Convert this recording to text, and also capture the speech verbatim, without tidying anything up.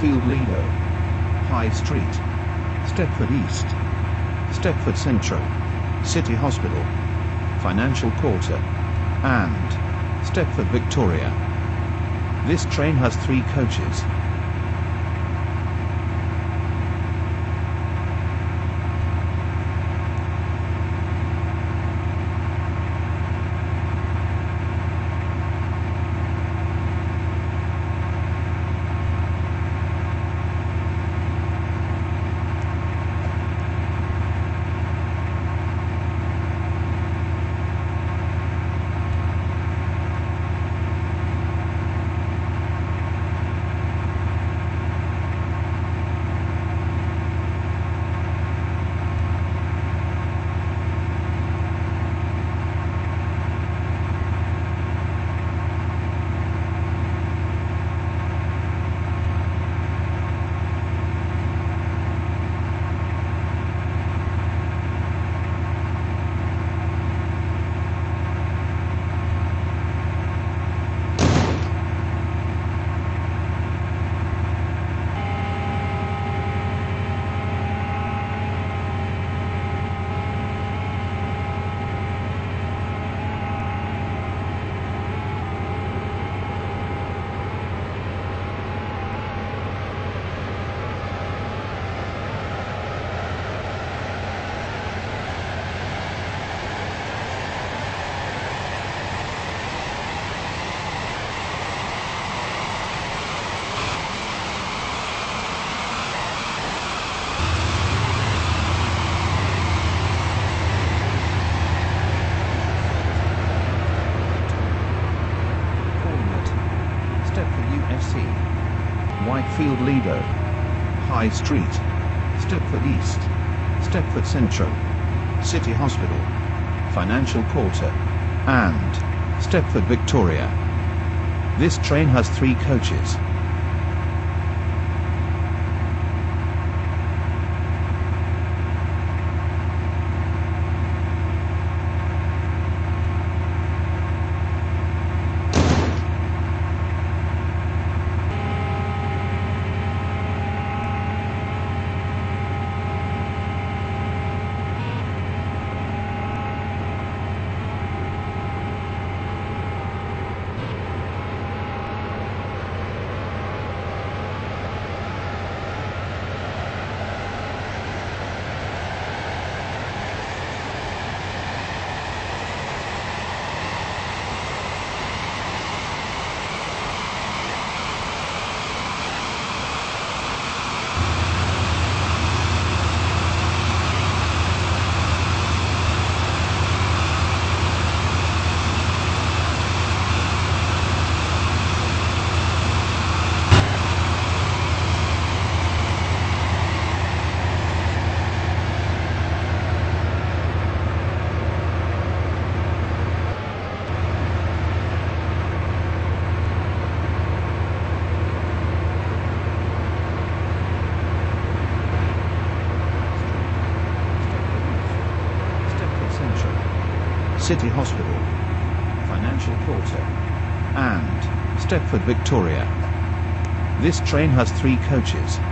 Whitefield Lido, High Street, Stepford East, Stepford Central, City Hospital, Financial Quarter, and Stepford Victoria. This train has three coaches. U F C, Whitefield Lido, High Street, Stepford East, Stepford Central, City Hospital, Financial Quarter, and Stepford Victoria. This train has three coaches. City Hospital, Financial Quarter, and Stepford Victoria. This train has three coaches.